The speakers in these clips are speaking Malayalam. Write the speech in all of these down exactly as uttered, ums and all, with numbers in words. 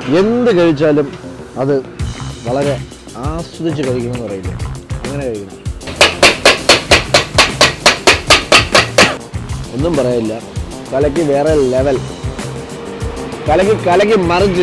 എന്ത് കഴിച്ചാലും അത് വളരെ ആസ്വദിച്ച് കഴിക്കണമെന്ന് പറയില്ല, അങ്ങനെ കഴിക്കണം. ഒന്നും പറയില്ല, കലക്കി വേറെ ലെവൽ, കലക്കി കലക്കി മറിച്ച്.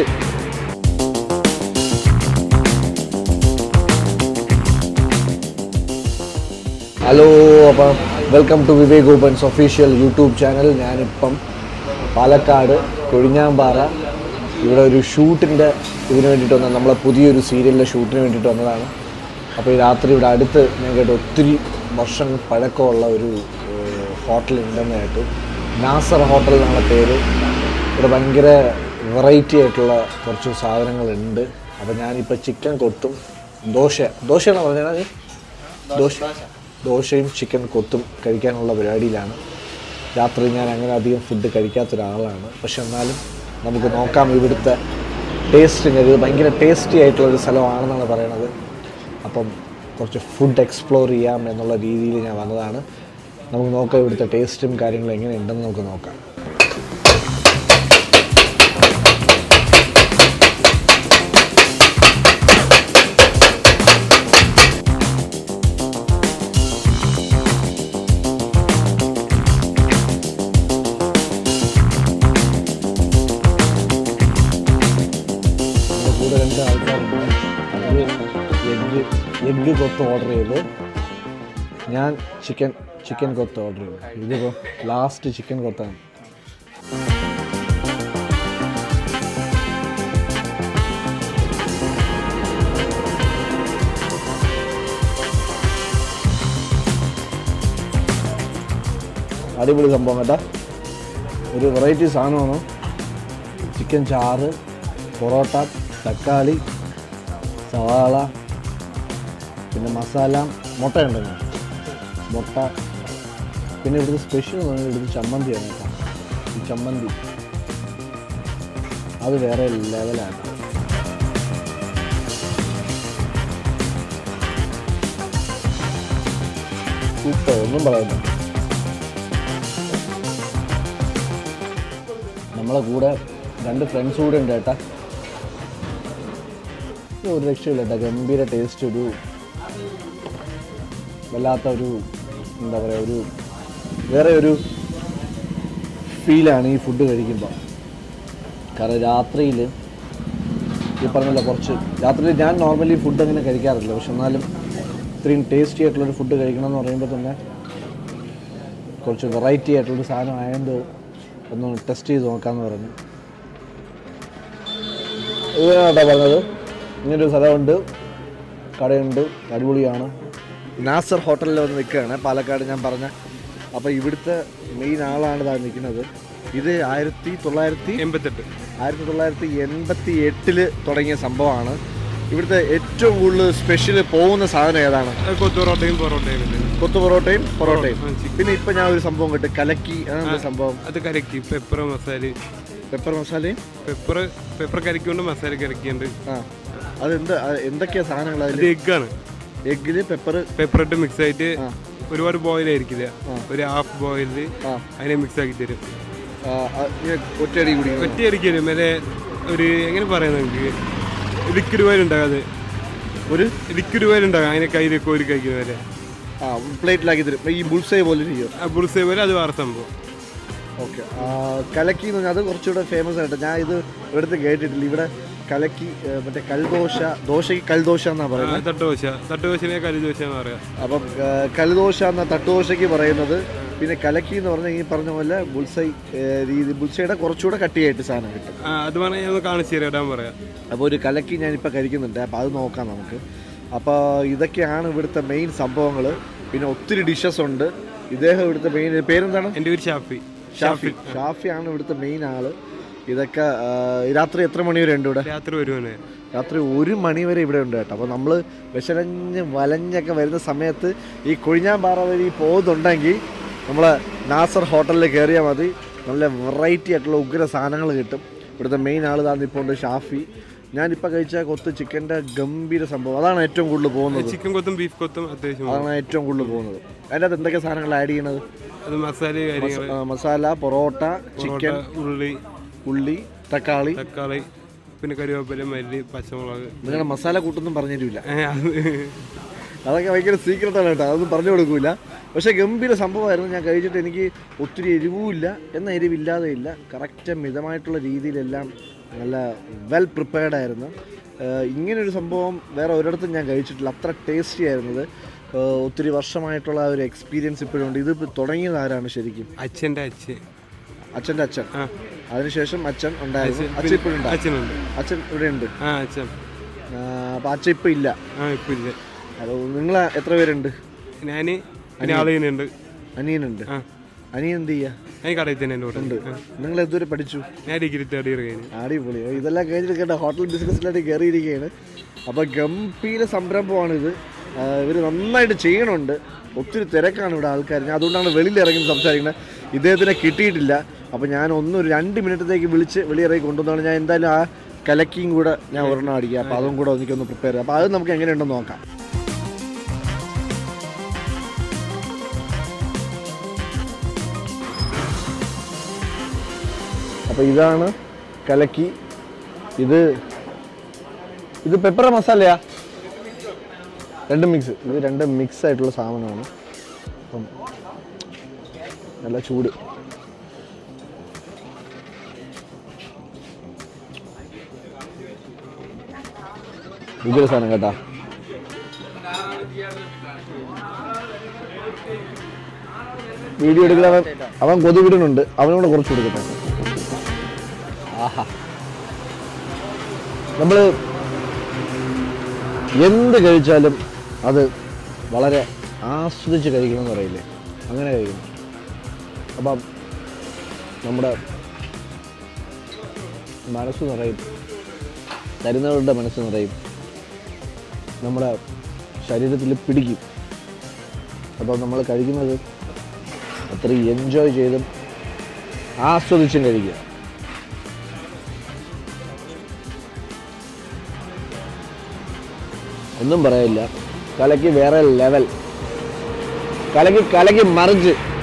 ഹലോ, അപ്പം welcome to Vivek opens official YouTube channel. ഞാനിപ്പം പാലക്കാട് കൊഴിഞ്ഞാമ്പാറ ഇവിടെ ഒരു ഷൂട്ടിൻ്റെ ഇതിന് വേണ്ടിയിട്ട് വന്നത്, നമ്മളെ പുതിയൊരു സീരിയലിൻ്റെ ഷൂട്ടിന് വേണ്ടിയിട്ട് വന്നതാണ്. അപ്പോൾ ഈ രാത്രി ഇവിടെ അടുത്ത് ഞാൻ കേട്ട് ഒത്തിരി വർഷം പഴക്കമുള്ള ഒരു ഹോട്ടൽ ഉണ്ടെന്ന് കേട്ടു. നാസർ ഹോട്ടൽ എന്നുള്ള പേര്. ഇവിടെ ഭയങ്കര വെറൈറ്റി ആയിട്ടുള്ള കുറച്ച് സാധനങ്ങളുണ്ട്. അപ്പോൾ ഞാനിപ്പോൾ ചിക്കൻ കൊത്തും ദോശ ദോശയാണോ പറഞ്ഞത് ദോശ ദോശയും ചിക്കൻ കൊത്തും കഴിക്കാനുള്ള പരിപാടിയിലാണ്. രാത്രി ഞാൻ അങ്ങനെ അധികം ഫുഡ് കഴിക്കാത്തൊരാളാണ്, പക്ഷെ എന്നാലും നമുക്ക് നോക്കാം ഇവിടുത്തെ ടേസ്റ്റിങ്. ഇത് ഭയങ്കര ടേസ്റ്റി ആയിട്ടുള്ളൊരു സ്ഥലമാണെന്നാണ് പറയണത്. അപ്പം കുറച്ച് ഫുഡ് എക്സ്പ്ലോർ ചെയ്യാം എന്നുള്ള രീതിയിൽ ഞാൻ വന്നതാണ്. നമുക്ക് നോക്കാം ഇവിടുത്തെ ടേസ്റ്റും കാര്യങ്ങളും എങ്ങനെയുണ്ടെന്ന് നമുക്ക് നോക്കാം. കൂടെ രണ്ട് ആൾക്കാരുണ്ട്. അവർ എഗ്ഗ് എഗ്ഗ് കൊത്ത് ഓർഡർ ചെയ്ത്, ഞാൻ ചിക്കൻ ചിക്കൻ കൊത്ത് ഓർഡർ ചെയ്തു. ഇതിപ്പോൾ ലാസ്റ്റ് ചിക്കൻ കൊത്താണ്. അടിപൊളി സംഭവം കേട്ടോ, ഒരു വെറൈറ്റി സാധനമാണ്. ചിക്കൻ ചാറ്, പൊറോട്ട, തക്കാളി, സവാള, പിന്നെ മസാല, മുട്ടയുണ്ടെങ്കിൽ മുട്ട, പിന്നെ ഇവിടുത്തെ സ്പെഷ്യൽ എന്ന് പറഞ്ഞാൽ ഇവിടുത്തെ ചമ്മന്തിയാണ് കേട്ടോ. ഈ ചമ്മന്തി അത് വേറെ ലെവലാണ്. സൂപ്പർ, ഒന്നും പറയുന്നില്ല. നമ്മളെ കൂടെ രണ്ട് ഫ്രണ്ട്സ് കൂടെ ഉണ്ട് കേട്ടാ. ഒരു രക്ഷയില്ല കേട്ടോ, ഗംഭീര ടേസ്റ്റ്. ഒരു വല്ലാത്ത ഒരു എന്താ പറയുക, ഒരു വേറെ ഒരു ഫീലാണ് ഈ ഫുഡ് കഴിക്കുമ്പോൾ. കാരണം രാത്രിയിൽ ഈ പറഞ്ഞല്ലോ, കുറച്ച് രാത്രിയിൽ ഞാൻ നോർമലി ഫുഡ് അങ്ങനെ കഴിക്കാറില്ല, പക്ഷെ എന്നാലും ഇത്രയും ടേസ്റ്റി ആയിട്ടുള്ളൊരു ഫുഡ് കഴിക്കണമെന്ന് പറയുമ്പോൾ തന്നെ കുറച്ച് വെറൈറ്റി ആയിട്ടുള്ളൊരു സാധനം ആയതുകൊണ്ട് ഒന്ന് ടെസ്റ്റ് ചെയ്ത് നോക്കാമെന്ന് പറഞ്ഞു. ഇതാണോ പറഞ്ഞത്, ഇങ്ങനൊരു സ്ഥലമുണ്ട്, കടയുണ്ട്, അടിപൊളിയാണ്. നാസർ ഹോട്ടലിൽ വന്ന് നിൽക്കുകയാണ് പാലക്കാട് ഞാൻ പറഞ്ഞ. അപ്പോൾ ഇവിടുത്തെ മെയിൻ ആളാണ് ഇതാ നിൽക്കുന്നത്. ഇത് ആയിരത്തി തൊള്ളായിരത്തി എൺപത്തെട്ട് ആയിരത്തി തൊള്ളായിരത്തി എൺപത്തി എട്ടില് തുടങ്ങിയ സംഭവമാണ്. ഇവിടുത്തെ ഏറ്റവും കൂടുതൽ സ്പെഷ്യൽ പോകുന്ന സാധനം ഏതാണ്? കൊത്തു പൊറോട്ടയും പൊറോട്ടയും കൊത്തു പൊറോട്ടയും പൊറോട്ടയും പിന്നെ ഇപ്പം ഞാൻ ഒരു സംഭവം കേട്ട്, കലക്കി, അതാണ് സംഭവം. അത് കലക്കി പെപ്പർ മസാല പെപ്പർ മസാലയും പെപ്പർ പെപ്പർ കലക്കിയുണ്ട്, മസാല കലക്കിയുണ്ട്. ആ, അതെന്താ, അത് സാധനങ്ങൾ? അത് എഗ്ഗാണ്. എഗ്ഗില് പെപ്പർ പെപ്പർ ഇട്ട് മിക്സ് ആയിട്ട് ഒരുപാട് ബോയിൽ ആയിരിക്കില്ല, ഒരു ഹാഫ് ബോയില് അതിനെ മിക്സ് ആക്കി തരും. ഒറ്റയടി കൂടി ഒറ്റയടിക്ക് തരും. മറ്റേ ഒരു എങ്ങനെ പറയുന്നത്, നമുക്ക് ലിക്വിഡ് ഓയിൽ ഉണ്ടാകാതെ ഒരു ലിക്വിഡ് ഓയിൽ ഉണ്ടാകാം, അതിനെ കയ്യിൽ കോരി കഴിക്കുന്ന വരെ ആ പ്ലേറ്റിലാക്കി തരും. ഈ ബുൾസൈ പോലെ ചെയ്യും. ആ ബുൾസൈ പോലെ അത് വേറെ സംഭവം. ഓക്കെ, കലക്കി എന്ന് പറഞ്ഞാൽ അത് കുറച്ചുകൂടെ ഫേമസ് ആയിട്ട് ഞാൻ ഇത് ഇവിടുത്തെ കേട്ടിട്ടില്ല. ഇവിടെ കലക്കി മറ്റേ കൽദോശ, ദോശയ്ക്ക് കൽദോശ എന്നാണ് പറയുന്നത്. തട്ടുദോശ, തട്ടുദോശനെ കലിദോശ എന്ന് പറയാം. അപ്പം കൽദോശ എന്ന തട്ടുദോശയ്ക്ക് പറയുന്നത്. പിന്നെ കലക്കി എന്ന് പറഞ്ഞാൽ ഈ പറഞ്ഞ പോലെ ബുൾസൈ രീതി, ബുൾസൈയുടെ കുറച്ചുകൂടെ കട്ടിയായിട്ട് സാധനം കിട്ടും. അത് പറഞ്ഞാൽ ഒന്ന് കാണിച്ചു തരാൻ പറയാം. അപ്പോൾ ഒരു കലക്കി ഞാനിപ്പോൾ കഴിക്കുന്നുണ്ട്, അപ്പോൾ അത് നോക്കാം നമുക്ക്. അപ്പോൾ ഇതൊക്കെയാണ് ഇവിടുത്തെ മെയിൻ സംഭവങ്ങൾ. പിന്നെ ഒത്തിരി ഡിഷസ് ഉണ്ട്. ഇദ്ദേഹം ഇവിടുത്തെ മെയിൻ പേരെന്താണ്? എൻ്റെ പേര് ഷാഫി. ഷാഫി ഷാഫിയാണ് ഇവിടുത്തെ മെയിൻ ആള്. ഇതൊക്കെ രാത്രി എത്ര മണി വരെ ഉണ്ട് ഇവിടെ? രാത്രി ഒരു മണി രാത്രി ഒരു മണി വരെ ഇവിടെ ഉണ്ട് കേട്ടോ. അപ്പോൾ നമ്മൾ വിശലഞ്ഞ് വലഞ്ഞൊക്കെ വരുന്ന സമയത്ത് ഈ കൊഴിഞ്ഞാമ്പാറ വഴി പോകുന്നുണ്ടെങ്കിൽ നമ്മൾ നാസർ ഹോട്ടലിൽ കയറിയാൽ മതി. നല്ല വെറൈറ്റി ആയിട്ടുള്ള ഉഗ്ര സാധനങ്ങൾ കിട്ടും. ഇവിടുത്തെ മെയിൻ ആൾ താന്നിപ്പോൾ ഉണ്ട്, ഷാഫി. ഞാനിപ്പോൾ കഴിച്ച കൊത്ത് ചിക്കൻ്റെ ഗംഭീര സംഭവം, അതാണ് ഏറ്റവും കൂടുതൽ പോകുന്നത്. ചിക്കൻ കൊത്തും ബീഫ് കൊത്തും അത്യാവശ്യം അതാണ് ഏറ്റവും കൂടുതൽ പോകുന്നത്. അതിൻ്റെ അകത്ത് എന്തൊക്കെ സാധനങ്ങൾ ആഡ് ചെയ്യണത്? അത് മസാല മസാല, പൊറോട്ട, ചിക്കൻ, ഉള്ളി ഉള്ളി, തക്കാളി തക്കാളി പിന്നെ കറിവേപ്പില മല്ലി പച്ചമുളക്. നിങ്ങളുടെ മസാല കൂട്ടൊന്നും പറഞ്ഞു തരില്ല, അത് അതൊക്കെ ഭയങ്കര സീക്രട്ടാണ് കേട്ടോ, അതൊന്നും പറഞ്ഞു കൊടുക്കില്ല. പക്ഷേ ഗംഭീര സംഭവമായിരുന്നു. ഞാൻ കഴിച്ചിട്ട് എനിക്ക് ഒത്തിരി എരിവുമില്ല എന്നാൽ എരിവില്ലാതെ ഇല്ല, കറക്റ്റ് മിതമായിട്ടുള്ള രീതിയിലെല്ലാം നല്ല വെൽ പ്രിപ്പയർഡ് ആയിരുന്നു. ഇങ്ങനൊരു സംഭവം വേറെ ഒരിടത്തും ഞാൻ കഴിച്ചിട്ടില്ല, അത്ര ടേസ്റ്റി ആയിരുന്നത്. ഒത്തിരി വർഷമായിട്ടുള്ള ആ ഒരു എക്സ്പീരിയൻസ് ഇപ്പോഴും ഉണ്ട്. ഇത് തുടങ്ങിയത് ആരാണ് ശരിക്കും? അച്ഛൻ്റെ അച്ഛൻ, അച്ഛൻ്റെ അച്ഛൻ. അതിനുശേഷം അച്ഛൻ ഉണ്ടായിരുന്നു. അച്ഛൻ ഇപ്പോഴുണ്ട്? അച്ഛനുണ്ട്. അച്ഛൻ ഇവിടെ ഉണ്ട്. ആ അച്ഛൻ. അപ്പം അച്ഛൻ ഇപ്പം ഇല്ല? ആ ഇപ്പം ഇല്ല. അതോ നിങ്ങൾ എത്ര പേരുണ്ട്? ഞാൻ പിന്നെ ആളുണ്ട്. അനിയനുണ്ട്. അനിയൻ എന്ത് ചെയ്യാ? ഞാൻ കടയിൽ തന്നെ ഉണ്ട്. നിങ്ങൾ എന്തുവരെ പഠിച്ചു? ഞാൻ ഡിഗ്രി തേർഡ് ഇയർ കഴിഞ്ഞു. അടിപൊളി. ഇതെല്ലാം കഴിഞ്ഞിട്ട് കേട്ടോ ഹോട്ടൽ ബിസിനസ്സിലായിട്ട് കയറിയിരിക്കുകയാണ്. അപ്പോൾ ഗംഭീര സംരംഭമാണിത്. ഇവർ നന്നായിട്ട് ചെയ്യണുണ്ട്. ഒത്തിരി തിരക്കാണ് ഇവിടെ ആൾക്കാർ. ഞാൻ അതുകൊണ്ടാണ് വെളിയിൽ ഇറങ്ങി സംസാരിക്കുന്നത്. ഇദ്ദേഹത്തിനെ കിട്ടിയിട്ടില്ല. അപ്പോൾ ഞാൻ ഒന്നൊരു രണ്ട് മിനിറ്റത്തേക്ക് വിളിച്ച് വെളിയിറങ്ങി കൊണ്ടുവന്നാണ്. ഞാൻ എന്തായാലും ആ കലക്കിയും കൂടെ ഞാൻ ഒരെണ്ണം അടിക്കുക. അപ്പോൾ അതും കൂടെ എനിക്കൊന്ന് പ്രിപ്പയർ ചെയ്യാം. അപ്പോൾ അത് നമുക്ക് എങ്ങനെയുണ്ടെന്ന് നോക്കാം. അപ്പോൾ ഇതാണ് കലക്കി. ഇത് ഇത് പെപ്പർ മസാലയാ? രണ്ടും മിക്സ്. ഇത് രണ്ടും മിക്സ് ആയിട്ടുള്ള സാധനമാണ്. അപ്പം നല്ല ചൂട്. ഇതൊരു സാധനം കേട്ടാ. വീഡിയോ എടുക്കുന്ന അവൻ അവൻ കൊതി വിടുന്നുണ്ട്. അവനോട് കുറച്ച് കൊടുക്കട്ടെ. ആഹാ, നമ്മൾ എന്ത് കഴിച്ചാലും അത് വളരെ ആസ്വദിച്ച് കഴിക്കണമെന്ന് പറയില്ലേ, അങ്ങനെ കഴിക്കണം. അപ്പം നമ്മുടെ മനസ്സ് നിറയും, തരുന്നവരുടെ മനസ്സ് നിറയും, നമ്മുടെ ശരീരത്തിൽ പിടിക്കും. അപ്പം നമ്മൾ കഴിക്കുന്നത് അത്രയും എൻജോയ് ചെയ്തും ആസ്വദിച്ചും കഴിക്കുക. ഒന്നും പറയില്ല, കലക്കി വേറെ ലെവൽ, കലക്കി കലക്കി മറിച്ച്